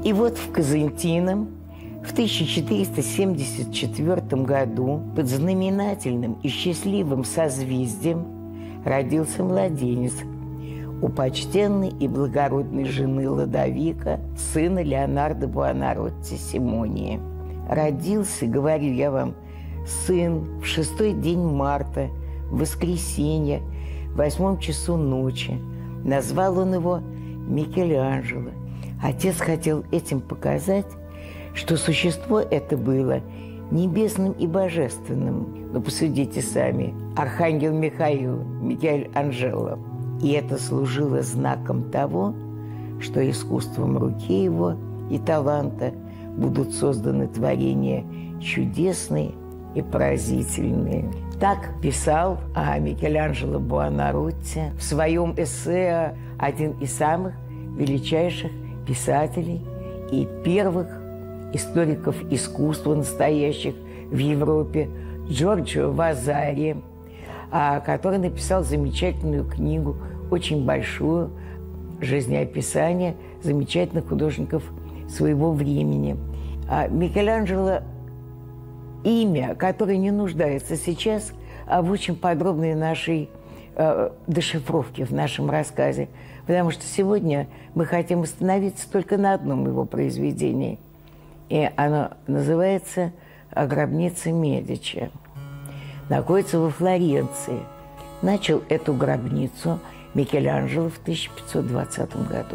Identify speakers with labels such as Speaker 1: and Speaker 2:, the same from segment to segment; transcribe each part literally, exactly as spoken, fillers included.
Speaker 1: И вот в Казантином в тысяча четыреста семьдесят четвёртом году под знаменательным и счастливым созвездием родился младенец у почтенной и благородной жены Лодовика, сына Леонардо Буонаротти Симонии. Родился, говорю я вам, сын в шестой день марта, воскресенье, в восьмом часу ночи. Назвал он его Микеланджело. Отец хотел этим показать, что существо это было небесным и божественным. Но посудите сами, архангел Михаил, Микеланджело. И это служило знаком того, что искусством руки его и таланта будут созданы творения чудесные и поразительные. Так писал о Микеланджело Буонаротти в своем эссе один из самых величайших писателей и первых историков искусства настоящих в Европе Джорджио Вазари, который написал замечательную книгу, очень большую, жизнеописание замечательных художников своего времени. Микеланджело – имя, которое не нуждается сейчас в очень подробной нашей э, дешифровке в нашем рассказе, потому что сегодня мы хотим остановиться только на одном его произведении, и оно называется «Гробница Медичи». Находится во Флоренции. Начал эту гробницу Микеланджело в тысяча пятьсот двадцатом году.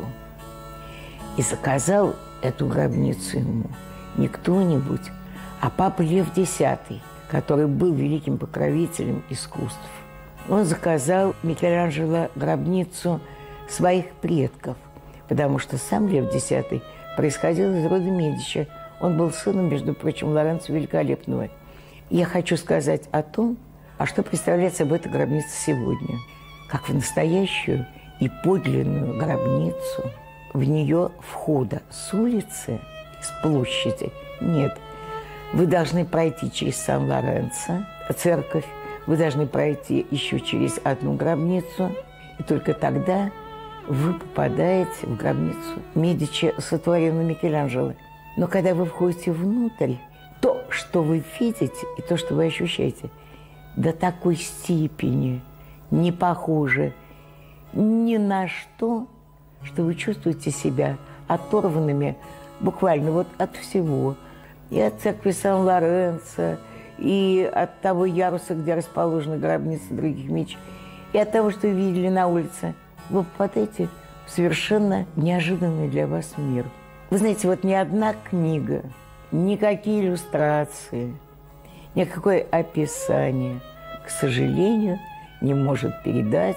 Speaker 1: И заказал эту гробницу ему не кто-нибудь, а папа Лев Десятый, который был великим покровителем искусств. Он заказал Микеланджело гробницу своих предков, потому что сам Лев Десятый происходил из рода Медичи. Он был сыном, между прочим, Лоренцо Великолепного. Я хочу сказать о том, а что представляет собой эта гробница сегодня. Как в настоящую и подлинную гробницу, в нее входа с улицы, с площади нет. Вы должны пройти через Сан-Лоренцо, церковь, вы должны пройти еще через одну гробницу, и только тогда вы попадаете в гробницу Медичи, сотворенную Микеланджело. Но когда вы входите внутрь, то, что вы видите, и то, что вы ощущаете, до такой степени не похоже ни на что, что вы чувствуете себя оторванными буквально вот от всего. И от церкви Сан-Лоренцо, и от того яруса, где расположена гробница других Медичи, и от того, что вы видели на улице. Вы попадаете в совершенно неожиданный для вас мир. Вы знаете, вот ни одна книга, никакие иллюстрации, никакое описание, к сожалению, не может передать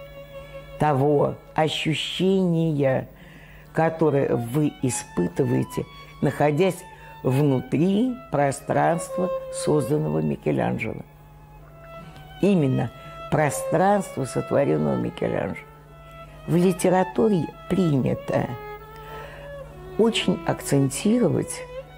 Speaker 1: того ощущения, которое вы испытываете, находясь внутри пространства, созданного Микеланджело. Именно пространство, сотворенного Микеланджело. В литературе принято очень акцентировать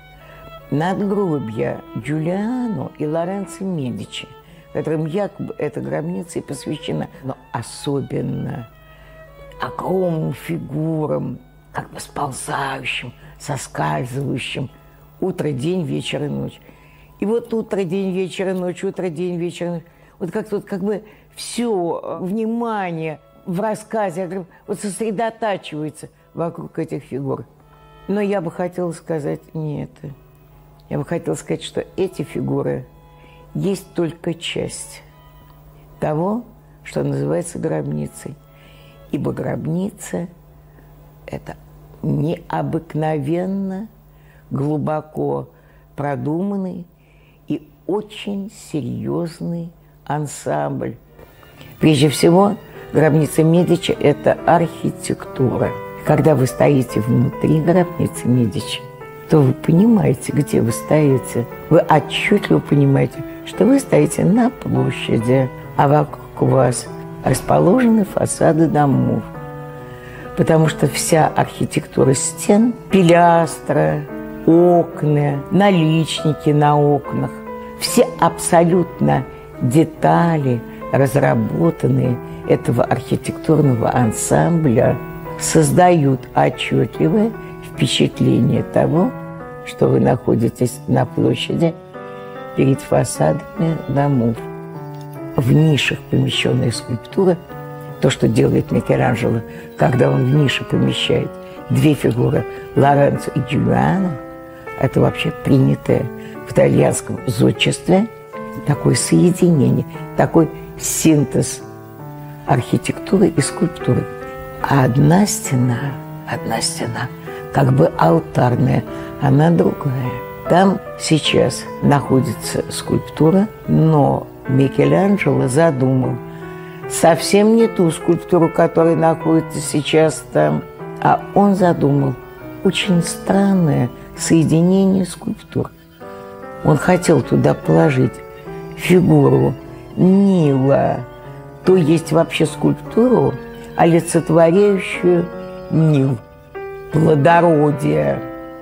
Speaker 1: надгробья Джулиано и Лоренцо Медичи, которым якобы эта гробница и посвящена, но особенно огромным фигурам, как бы сползающим, соскальзывающим, утро, день, вечер и ночь. И вот утро, день, вечер и ночь, утро, день, вечер и ночь. Вот как-то вот как бы все внимание в рассказе вот сосредотачивается вокруг этих фигур. Но я бы хотела сказать не это. Я бы хотела сказать, что эти фигуры есть только часть того, что называется гробницей. Ибо гробница – это необыкновенно глубоко продуманный и очень серьезный ансамбль. Прежде всего, гробница Медичи – это архитектура. Когда вы стоите внутри гробницы Медичи, то вы понимаете, где вы стоите. Вы отчетливо понимаете, что вы стоите на площади, а вокруг вас расположены фасады домов. Потому что вся архитектура стен, пилястра, окна, наличники на окнах, все абсолютно детали, разработанные этого архитектурного ансамбля, создают отчетливое впечатление того, что вы находитесь на площади перед фасадами домов. В нишах помещенная скульптура, то, что делает Микеланджело, когда он в нише помещает две фигуры Лоренцо и Джулиано, это вообще принятое в итальянском зодчестве такое соединение, такой синтез архитектуры и скульптуры. А одна стена, одна стена, как бы алтарная, она другая. Там сейчас находится скульптура, но Микеланджело задумал совсем не ту скульптуру, которая находится сейчас там, а он задумал очень странное соединение скульптур. Он хотел туда положить фигуру Нила, то есть вообще скульптуру, олицетворяющую Нил, плодородие,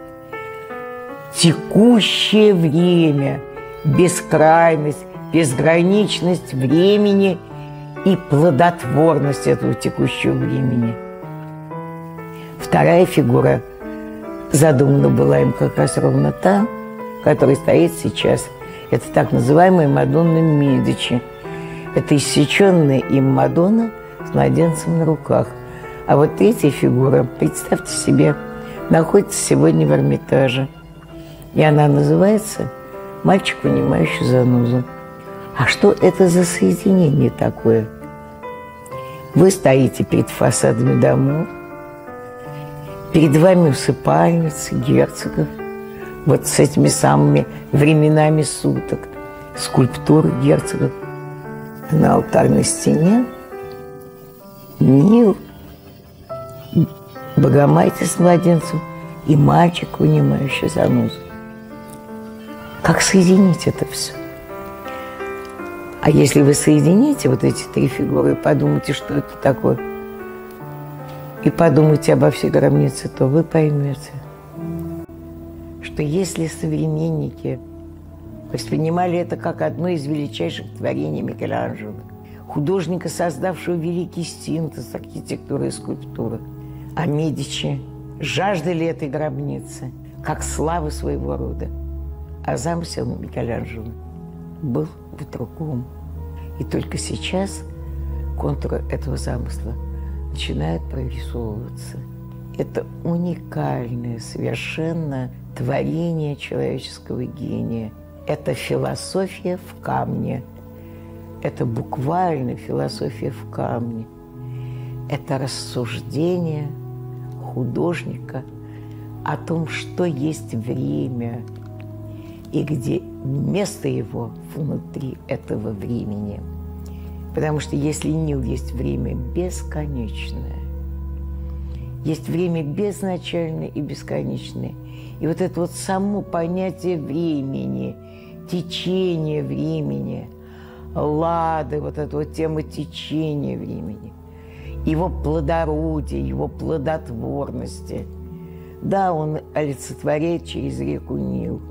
Speaker 1: текущее время, бескрайность, безграничность времени и плодотворность этого текущего времени. Вторая фигура задумана была им как раз ровно та, которая стоит сейчас. Это так называемая Мадонна Медичи. Это иссеченная им Мадонна с младенцем на руках. А вот третья фигура, представьте себе, находится сегодня в Эрмитаже. И она называется «Мальчик, вынимающий занозу». А что это за соединение такое? Вы стоите перед фасадами домов, перед вами усыпальницы герцогов, вот с этими самыми временами суток, скульптуры герцогов. На алтарной стене Нил, Богоматер с младенцем и мальчик, вынимающий занозу. Как соединить это все? А если вы соедините вот эти три фигуры и подумайте, что это такое, и подумайте обо всей гробнице, то вы поймете, что если современники воспринимали это как одно из величайших творений Микеланджело, художника, создавшего великий синтез архитектуры и скульптуры, а Медичи жаждали этой гробницы как славы своего рода, а замысел Микеланджело был в другом. И только сейчас контуры этого замысла начинают прорисовываться. Это уникальное совершенно творение человеческого гения. Это философия в камне. Это буквально философия в камне. Это рассуждение художника о том, что есть время, и где место его внутри этого времени. Потому что если Нил есть время бесконечное, есть время безначальное и бесконечное, и вот это вот само понятие времени, течение времени, лады, вот эта вот тема течения времени, его плодородия, его плодотворности. Да, он олицетворяет через реку Нил.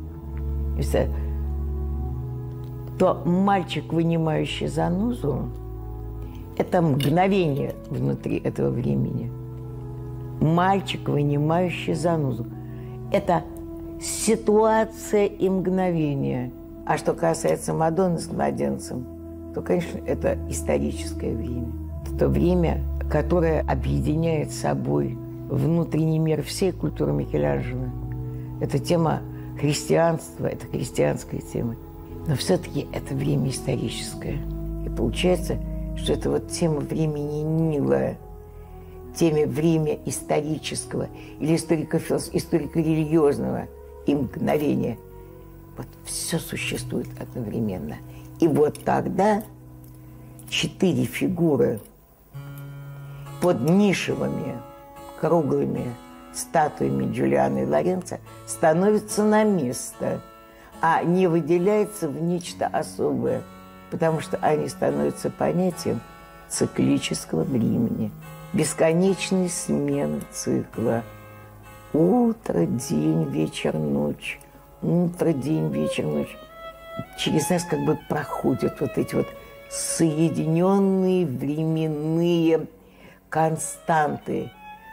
Speaker 1: То мальчик, вынимающий занозу, это мгновение внутри этого времени. Мальчик, вынимающий занозу, это ситуация и мгновение. А что касается Мадонны с младенцем, то, конечно, это историческое время. Это то время, которое объединяет собой внутренний мир всей культуры Микеланджело. Это тема христианства, это христианская тема. Но все-таки это время историческое. И получается, что это вот тема времени Нила, тема время исторического или историко-религиозного и мгновения. Вот все существует одновременно. И вот тогда четыре фигуры под нишевыми, круглыми статуями Джулиано и Лоренцо становятся на место, а не выделяются в нечто особое, потому что они становятся понятием циклического времени, бесконечной смены цикла. Утро, день, вечер, ночь. Утро, день, вечер, ночь. Через нас как бы проходят вот эти вот соединенные временные константы,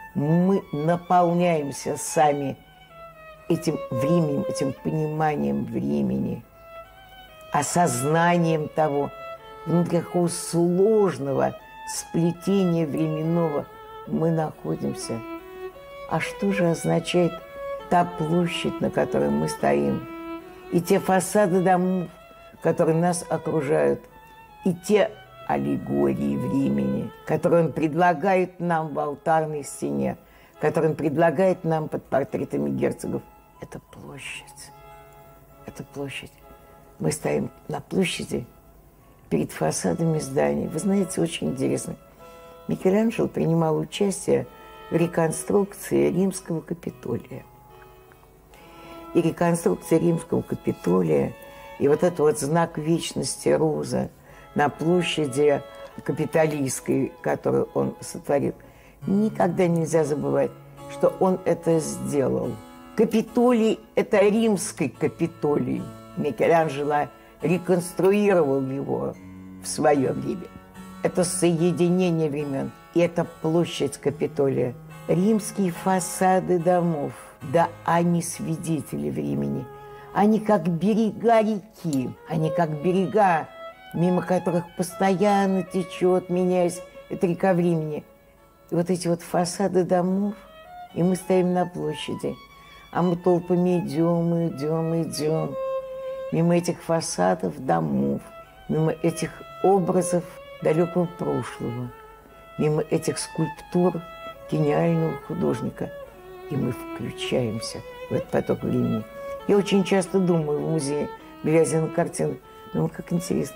Speaker 1: мы наполняемся сами этим временем, этим пониманием времени, осознанием того, внутри какого сложного сплетения временного мы находимся. А что же означает та площадь, на которой мы стоим, и те фасады домов, которые нас окружают, и те аллегории времени, которые он предлагает нам в алтарной стене, которые он предлагает нам под портретами герцогов. Это площадь. Это площадь. Мы стоим на площади перед фасадами зданий. Вы знаете, очень интересно. Микеланджело принимал участие в реконструкции Римского Капитолия. И реконструкция Римского Капитолия, и вот этот вот знак вечности роза на площади Капитолийской, которую он сотворил, никогда нельзя забывать, что он это сделал. Капитолий – это римский Капитолий. Микеланджело реконструировал его в свое время. Это соединение времен, и это площадь Капитолия. Римские фасады домов, да, они свидетели времени. Они как берега реки, они как берега, мимо которых постоянно течет, меняясь, эта река времени. И вот эти вот фасады домов, и мы стоим на площади, а мы толпами идем, идем, идем. Мимо этих фасадов домов, мимо этих образов далекого прошлого, мимо этих скульптур гениального художника. И мы включаемся в этот поток времени. Я очень часто думаю в музее, глядя на картины, думаю, как интересно.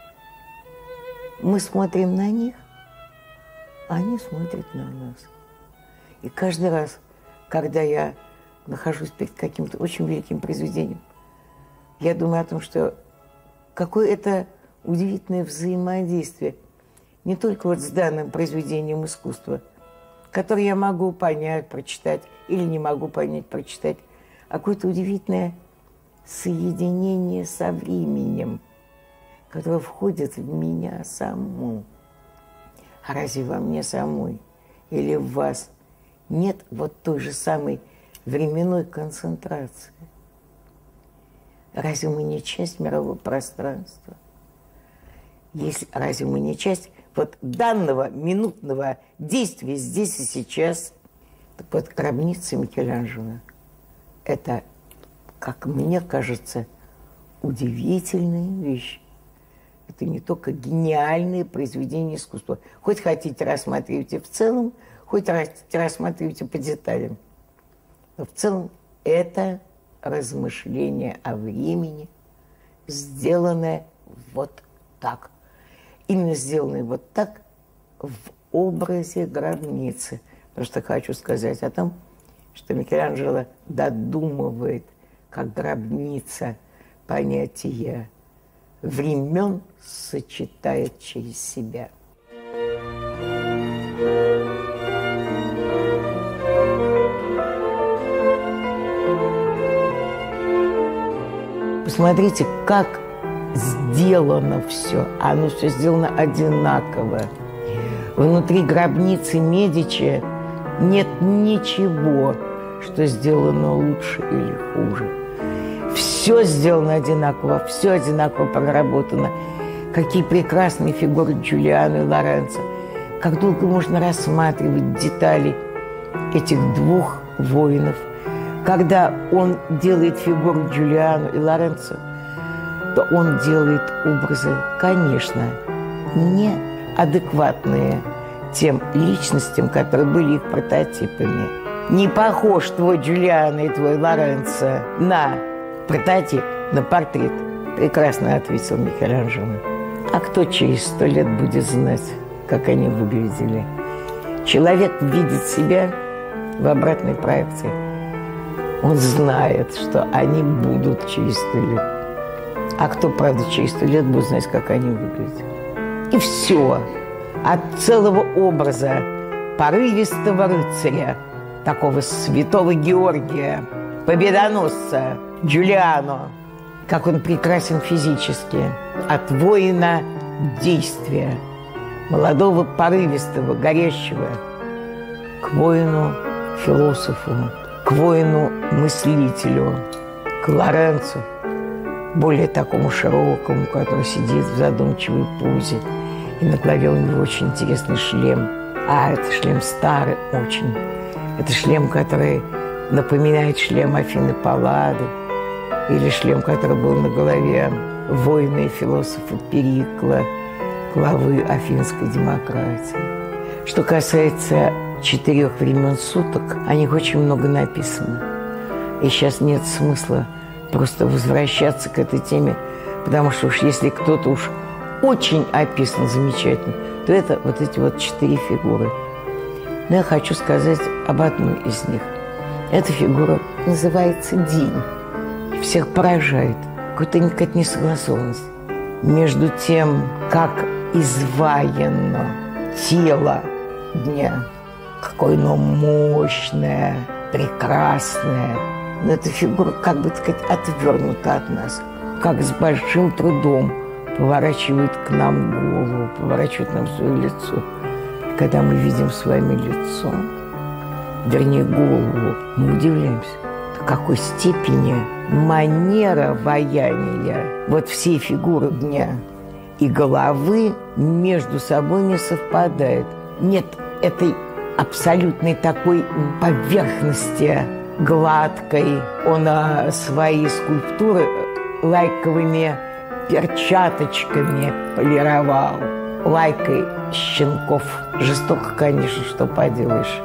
Speaker 1: Мы смотрим на них, а они смотрят на нас. И каждый раз, когда я нахожусь перед каким-то очень великим произведением, я думаю о том, что какое это удивительное взаимодействие не только вот с данным произведением искусства, которое я могу понять, прочитать, или не могу понять, прочитать, а какое-то удивительное соединение со временем, которое входит в меня саму. А разве во мне самой или в вас нет вот той же самой временной концентрации? Разве мы не часть мирового пространства? Если, разве мы не часть вот данного минутного действия здесь и сейчас? Так вот, гробница Микеланджело – это, как мне кажется, удивительная вещь. Это не только гениальное произведение искусства. Хоть хотите рассматривайте в целом, хоть рассматривайте по деталям. Но в целом это размышление о времени, сделанное вот так. Именно сделанное вот так в образе гробницы. Потому что хочу сказать о том, что Микеланджело додумывает, как гробница, понятие времен сочетает через себя. Посмотрите, как сделано все. Оно все сделано одинаково. Внутри гробницы Медичи нет ничего, что сделано лучше или хуже. Все сделано одинаково, все одинаково проработано. Какие прекрасные фигуры Джулиано и Лоренцо. Как долго можно рассматривать детали этих двух воинов. Когда он делает фигуру Джулиано и Лоренцо, то он делает образы, конечно, неадекватные тем личностям, которые были их прототипами. Не похож твой Джулиано и твой Лоренцо на прототип, на портрет. Прекрасно ответил Микеланджело. А кто через сто лет будет знать, как они выглядели? Человек видит себя в обратной проекции. Он знает, что они будут через сто лет. А кто, правда, через сто лет будет знать, как они выглядят? И все. От целого образа порывистого рыцаря, такого святого Георгия, победоносца Джулиано, как он прекрасен физически, от воина действия, молодого, порывистого, горящего, к воину-философу, к воину-мыслителю, к Лоренцо, более такому широкому, который сидит в задумчивой позе. И на голове у него очень интересный шлем. А это шлем старый очень. Это шлем, который напоминает шлем Афины Паллады или шлем, который был на голове воина и философа Перикла, главы афинской демократии. Что касается четырех времен суток, о них очень много написано. И сейчас нет смысла просто возвращаться к этой теме, потому что уж если кто-то уж очень описан замечательно, то это вот эти вот четыре фигуры. Но я хочу сказать об одной из них. Эта фигура называется День. Всех поражает какая-то несогласованность между тем, как изваяно тело дня, какое оно мощное, прекрасное. Но эта фигура, как бы сказать, отвернута от нас, как с большим трудом поворачивает к нам голову, поворачивает нам свое лицо. И когда мы видим с вами лицо, вернее голову, мы удивляемся, до какой степени манера ваяния вот всей фигуры дня и головы между собой не совпадает. Нет этой абсолютной такой поверхности гладкой. Он а, свои скульптуры лайковыми перчаточками полировал. Лайкой щенков. Жестоко, конечно, что поделаешь.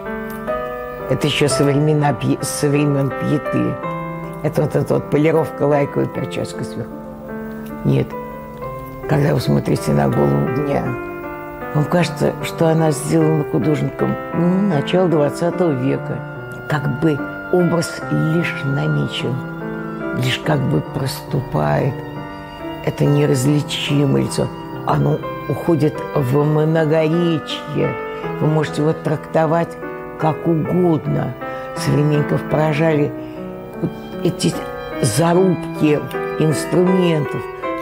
Speaker 1: Это еще со времен, со времен Пьеты. Это вот эта вот полировка лайковой перчаткой сверху. Нет. Когда вы смотрите на голову дня, вам кажется, что она сделана художником ну, начала двадцатого века. Как бы образ лишь намечен, лишь как бы проступает. Это неразличимое лицо. Оно уходит в многоречие. Вы можете его трактовать как угодно. Современников поражали вот эти зарубки инструментов,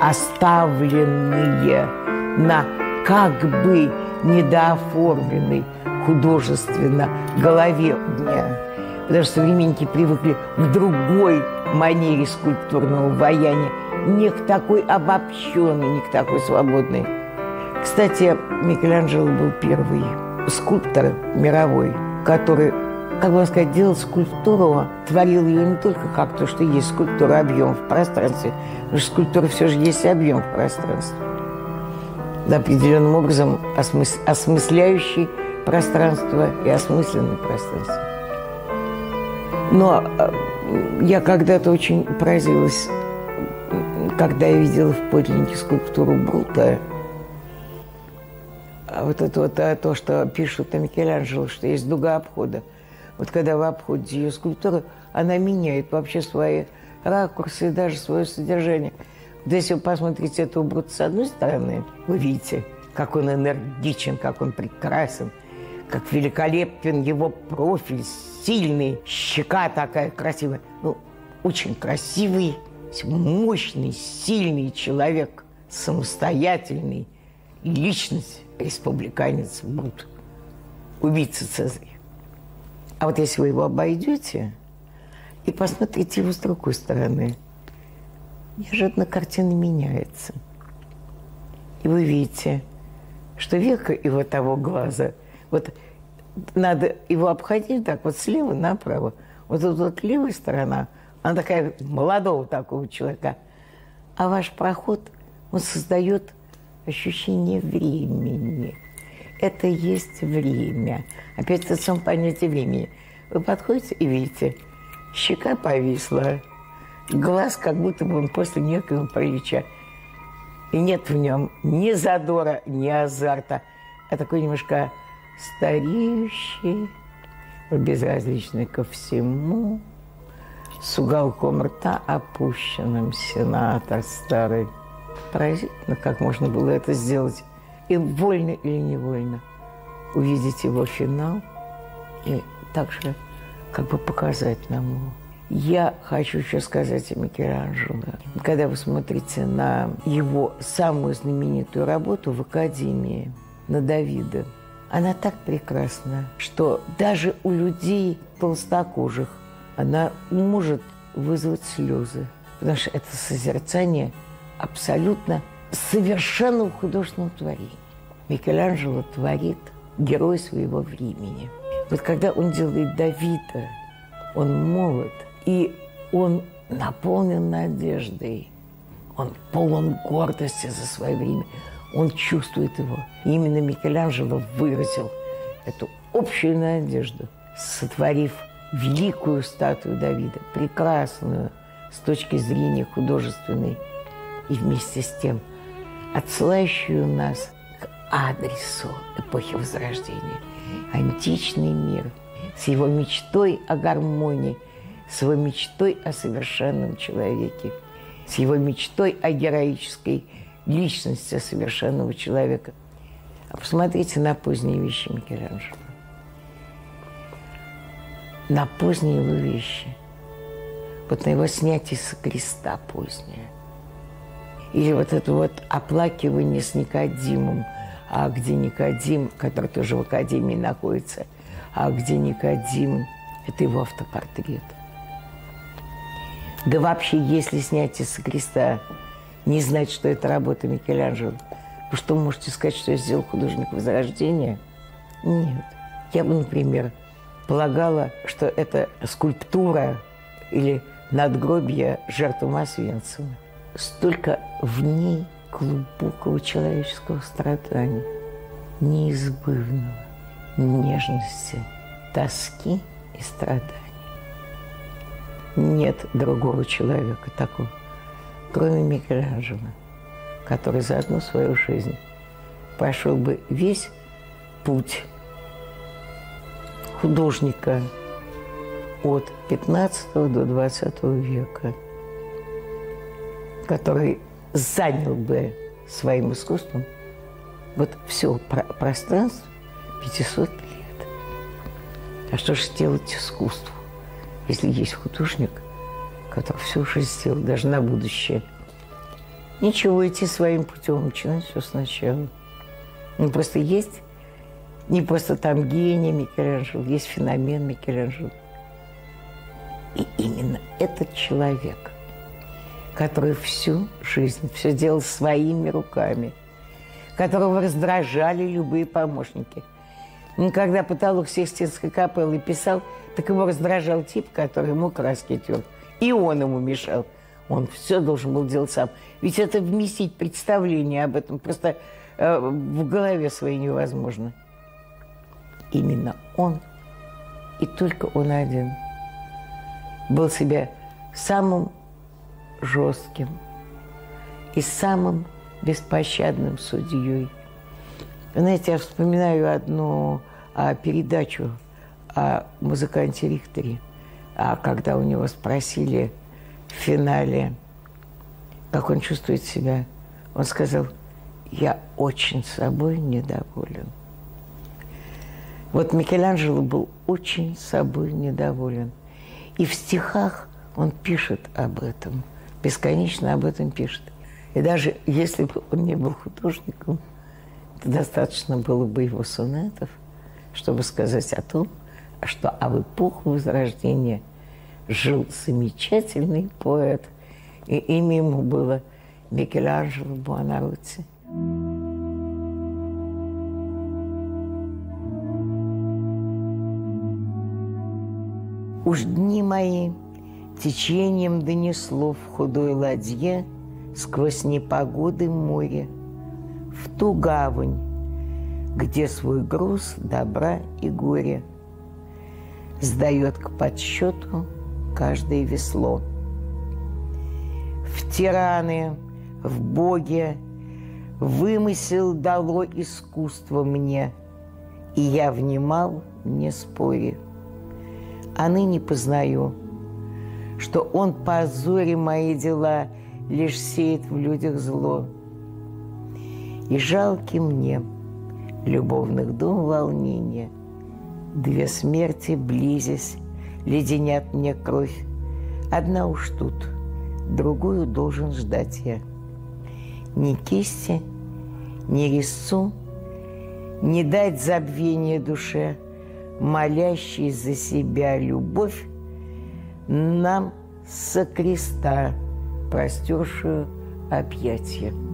Speaker 1: оставленные на как бы недооформленной художественно голове дня. Потому что современники привыкли к другой манере скульптурного ваяния, не к такой обобщенной, не к такой свободной. Кстати, Микеланджело был первый скульптор мировой, который, как бы сказать, делал скульптуру, творил ее не только как то, что есть скульптура, объем в пространстве, потому что скульптура все же есть объем в пространстве. Да, определенным образом осмыс... осмысляющий пространство и осмысленное пространство. Но я когда-то очень поразилась, когда я видела в подлиннике скульптуру Брута. А вот это вот а то, что пишут о Микеланджело, что есть дуга обхода. Вот когда вы обходите ее скульптуру, она меняет вообще свои ракурсы и даже свое содержание. Да если вы посмотрите этого Брута с одной стороны, вы видите, как он энергичен, как он прекрасен, как великолепен его профиль, сильный, щека такая красивая. Ну, очень красивый, мощный, сильный человек, самостоятельный, личность, республиканец Брут, убийца Цезаря. А вот если вы его обойдете и посмотрите его с другой стороны, неожиданно картина меняется. И вы видите, что века его того глаза, вот надо его обходить так вот слева направо. Вот тут вот левая сторона, она такая молодого такого человека. А ваш проход, он создает ощущение времени. Это есть время. Опять это само понятие времени. Вы подходите и видите, щека повисла, глаз как будто бы он после некого паралича. И нет в нем ни задора, ни азарта, а такой немножко стареющий, безразличный ко всему, с уголком рта опущенным, сенатор старый. Поразительно, как можно было это сделать. И вольно или невольно увидеть его финал и также как бы показать нам его. Я хочу еще сказать о Микеланджело. Когда вы смотрите на его самую знаменитую работу в Академии, на Давида, она так прекрасна, что даже у людей толстокожих она может вызвать слезы. Потому что это созерцание абсолютно совершенного художественного творения. Микеланджело творит герой своего времени. Вот когда он делает Давида, он молод, и он наполнен надеждой, он полон гордости за свое время, он чувствует его. И именно Микеланджело выразил эту общую надежду, сотворив великую статую Давида, прекрасную с точки зрения художественной, и вместе с тем отсылающую нас к адресу эпохи Возрождения. Античный мир с его мечтой о гармонии, с его мечтой о совершенном человеке, с его мечтой о героической личности совершенного человека. А посмотрите на поздние вещи Микеланджело. На поздние его вещи. Вот на его снятие со креста позднее. Или вот это вот оплакивание с Никодимом, а где Никодим, который тоже в Академии находится, а где Никодим, это его автопортрет. Да вообще, если снятие со креста не знать, что это работа Микеланджело, вы что, можете сказать, что я сделал художник Возрождения? Нет. Я бы, например, полагала, что это скульптура или надгробие жертвам Освенцима. Столько в ней глубокого человеческого страдания, неизбывного, нежности, тоски и страданий. Нет другого человека такого, кроме Микеланджело, который за одну свою жизнь прошел бы весь путь художника от пятнадцатого до двадцатого века, который занял бы своим искусством вот все про пространство пятисот лет. А что же делать искусству, если есть художник, который всю жизнь сделал, даже на будущее? Ничего, идти своим путем, начинать все сначала. Ну, просто есть, не просто там гений Микеланджело, есть феномен Микеланджело. И именно этот человек, который всю жизнь все делал своими руками, которого раздражали любые помощники. Ну, когда потолок Сикстинской капеллы писал, так его раздражал тип, который ему краски тер. И он ему мешал. Он все должен был делать сам. Ведь это вместить представление об этом просто э, в голове своей невозможно. Именно он, и только он один, был себя самым жестким и самым беспощадным судьей. Знаете, я вспоминаю одну а, передачу о музыканте Рихтере, а когда у него спросили в финале, как он чувствует себя, он сказал: «Я очень собой недоволен». Вот Микеланджело был очень собой недоволен. И в стихах он пишет об этом, бесконечно об этом пишет. И даже если бы он не был художником, то достаточно было бы его сонетов, чтобы сказать о том, что в эпоху Возрождения жил замечательный поэт, и имя ему было Микеланджело Буонаротти. Уж дни мои течением донесло в худой ладье сквозь непогоды море, в ту гавань, где свой груз добра и горя сдает к подсчету каждое весло. В тираны, в боге вымысел дало искусство мне, и я внимал, не споря. А ныне познаю, что он, позоря мои дела, лишь сеет в людях зло. И жалки мне любовных дум волнения, две смерти, близясь, леденят мне кровь. Одна уж тут, другую должен ждать я. Ни кисти, ни резцу Не дать забвения душе, молящей за себя любовь, нам со креста простершую объятия.